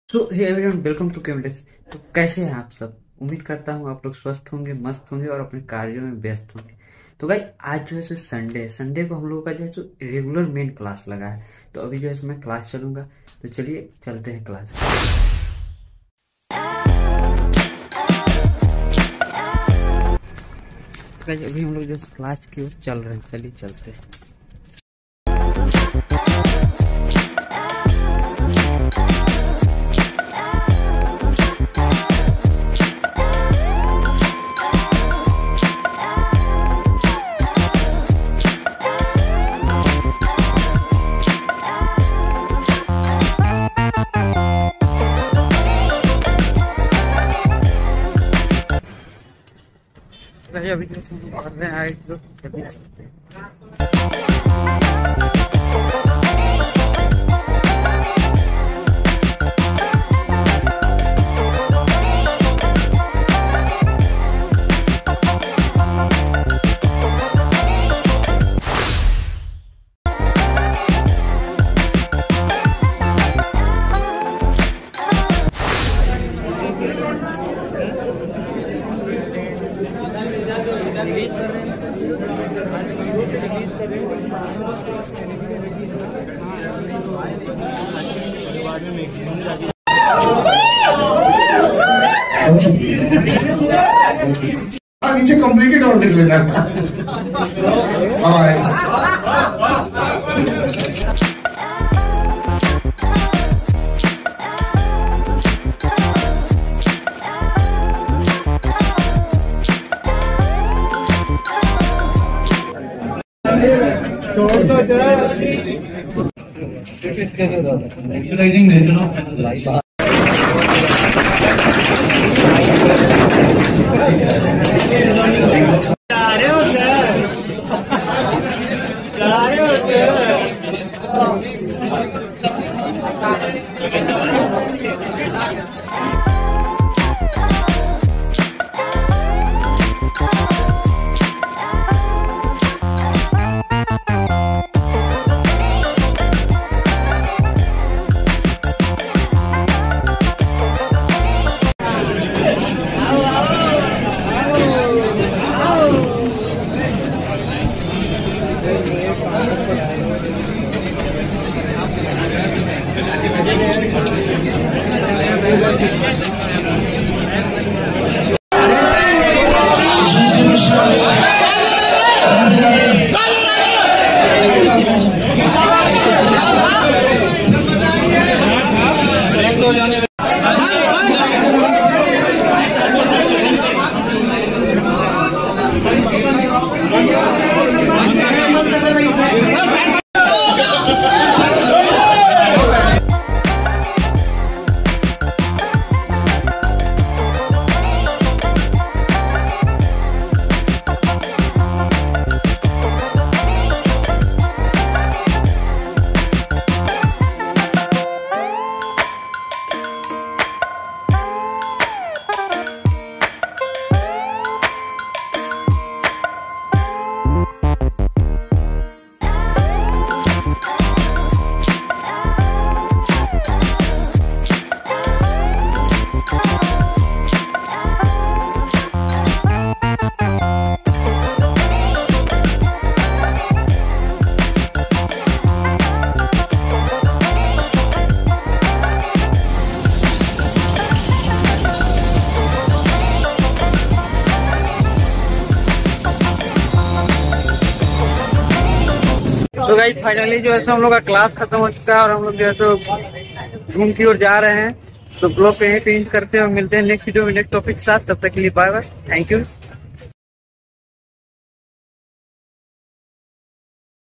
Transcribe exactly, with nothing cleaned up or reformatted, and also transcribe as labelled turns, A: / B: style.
A: So hey everyone, welcome to Chemdex. तो कैसे हैं आप सब? उम्मीद करता हूँ आप लोग स्वस्थ होंगे, मस्त होंगे और अपने कार्यों में व्यस्त होंगे। तो भाई आज जो है सो संडे है। संडे को हम लोगों का जो है सो रेगुलर मेन क्लास लगा है। तो अभी जो है सो मैं क्लास चलूंगा। तो चलिए चलते हैं क्लास। तो अभी हम लोग जो क्लास की ओर चल रहे हैं, चलिए चलते हैं। अभी जो पढ़ रहे हैं
B: नीचे कम्प्लीटेड और लिख लेना।
C: Visualizing nature of life.
A: तो गाइस फाइनली जो है सो हम लोग का क्लास खत्म हो चुका है और हम लोग जो है सो रूम की ओर जा रहे हैं। तो ब्लॉग पे यहीं पे एंड करते हैं और मिलते हैं नेक्स्ट वीडियो में नेक्स्ट टॉपिक के साथ। तब तक के लिए बाय बाय, थैंक यू।